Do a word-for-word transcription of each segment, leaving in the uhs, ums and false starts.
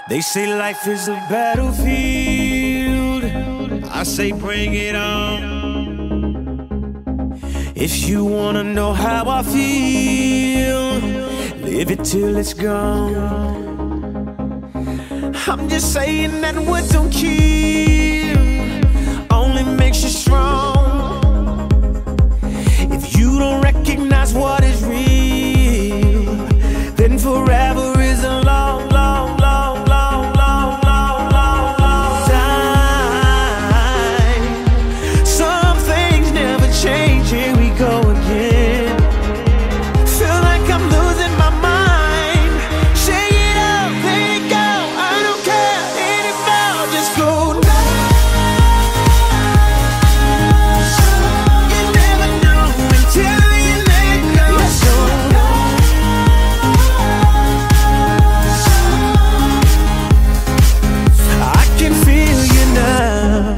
They say life is a battlefield. I say bring it on. If you wanna know how I feel, live it till it's gone. I'm just saying that what don't kill only makes you strong. If you don't recognize what is real, then forever is a long, long, long, long, long, long, long, long time. Some things never change, here we go again. Feel like I'm losing my mind. Shake it up, let it go, I don't care anymore, just go now. You never know until you let go. So I can feel you now.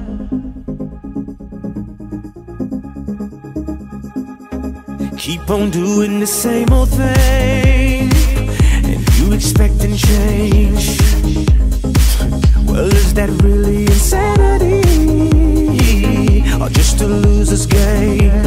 Keep on doing the same old thing, and you expecting change. Well, is that really insanity, or just a loser's game?